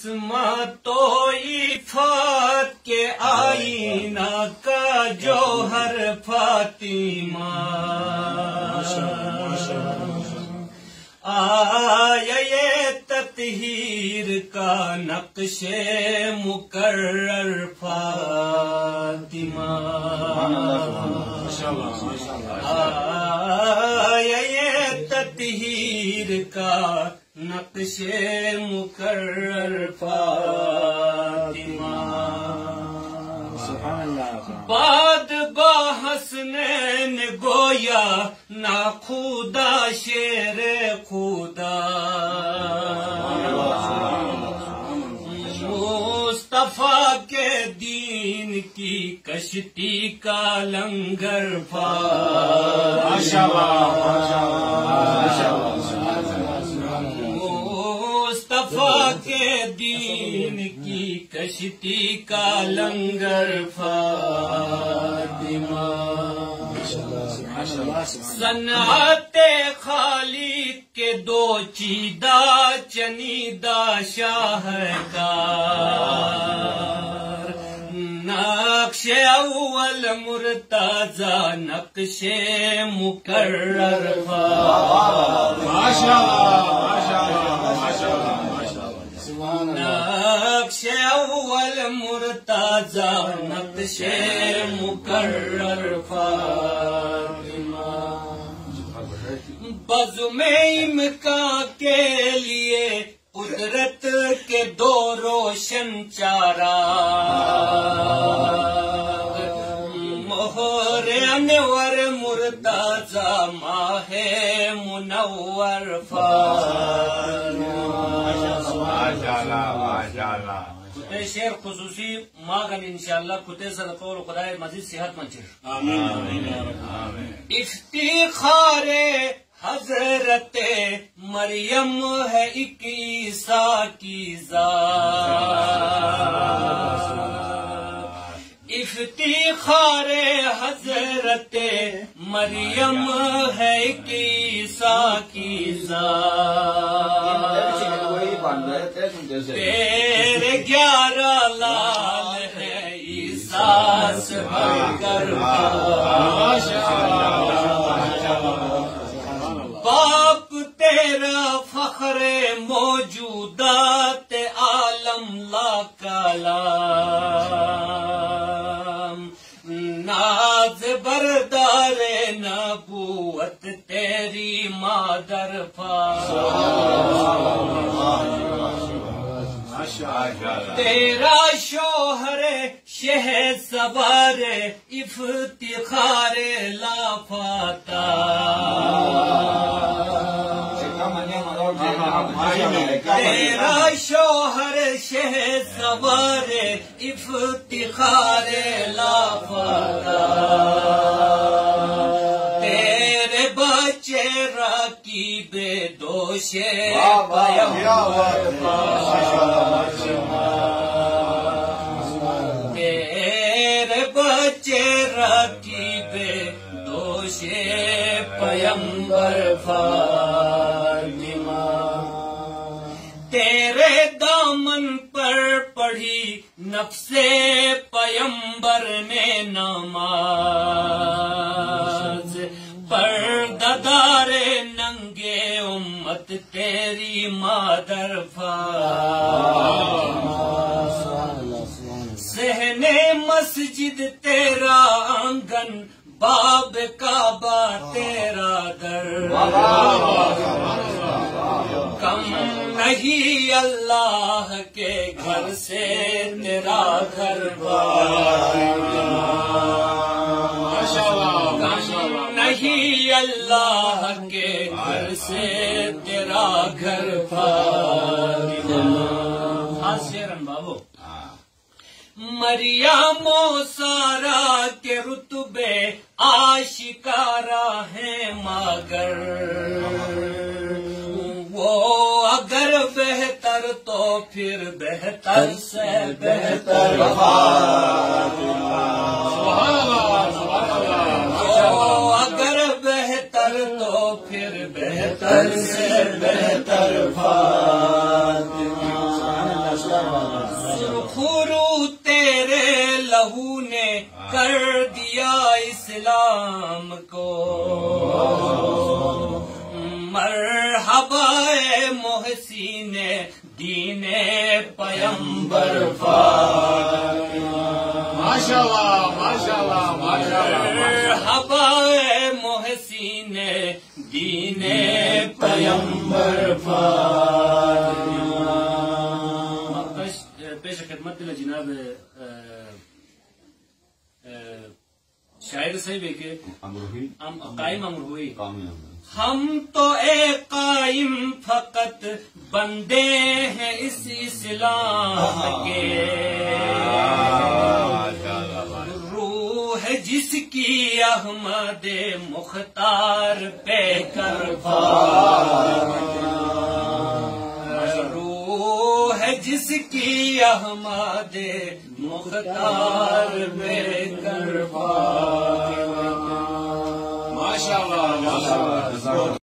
عصمت و عفت کے آئینہ کا جوہر فاطمہ آیا یہ تطہیر کا نقش مقرر فاطمہ آیا یہ تطہیر کا نقش مقرر فاطمہ بعد حسنین گویا ناخودا شیر خدا مصطفیٰ کے دین کی کشتی کا لنگر مصطفیٰ کے دین کی کشتی کا لنگر فاطمہ صنعت خالق کے دو چیدہ چنیدہ شاہکار نقش اول مرتضی نقش مقرر نقش اول مرتضی نقش مقرر فاطمہ بزم امکان کے لیے قدرت کے دو روشن چراغ مہر انور مرتضی ماہ منور شعر خصوصی ماغن انشاءاللہ کتے صدقہ اور خدای مزید صحت منچر افتخار حضرت مریم ہے ایک عیسیٰ کی ذات افتخار حضرت مریم ہے ایک عیسیٰ کی ذات تیرے 11 لال ہے عیسیٰ سے بڑھ کر باپ تیرا فخر موجودات عالم لا کلام ناز بردار نبوت تیری مادر تیرا شوہر شہ سوار افتخار لافاتا تیرا شوہر شہ سوار افتخار لافاتا تیرے بچے راکیب دوش تیرے بچے راکیب دوش پیمبر فاطمہ تیرے دامن پر پڑھی نفس پیمبر نے نماز پردہ ننگے امت تیری مادر فاطمہ صحن مسجد تیرا آنگن باب کعبہ تیرا در کم نہیں اللہ کے گھر سے تیرا گھر کم نہیں اللہ کے گھر سے تیرا گھر شیرن بابو مریم و سارا کے رتبے آشکارا ہیں مگر وہ اگر بہتر تو پھر بہتر سے بہتر وہ اگر بہتر تو پھر بہتر سے بہتر فاطمہ لہو نے کر دیا اسلام کو مرحبا اے محسن دین پیمبر ماشاءاللہ ماشاءاللہ ماشاءاللہ مرحبا اے محسن دین پیمبر پیش خدمت دل جناب شاعر صاحب ہے کہ قائم امر ہوئی ہم تو اے قائم فقط بندے ہیں اس اسلام کے روح جس کی احمد مختار پہ قربان روح جس کی احمد مختار پہ قربان ماشاءاللہ ماشاءاللہ